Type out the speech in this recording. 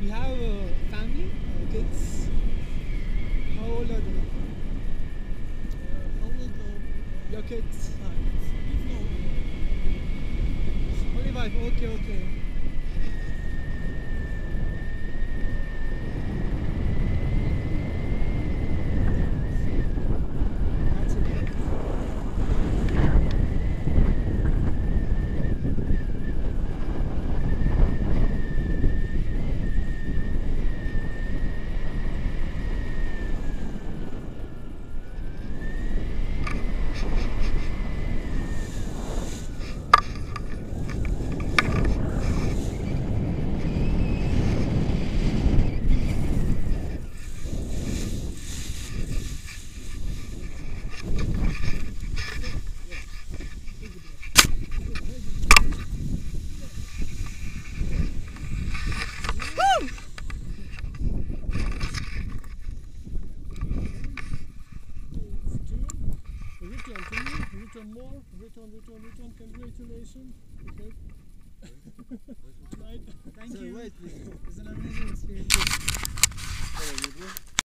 You have a family, kids? How old are they? How old are Your kids? no, Only five. Okay, okay. That's it. return more, return, congratulations. Okay. Right. Thank So you. wait, please. It's an amazing experience.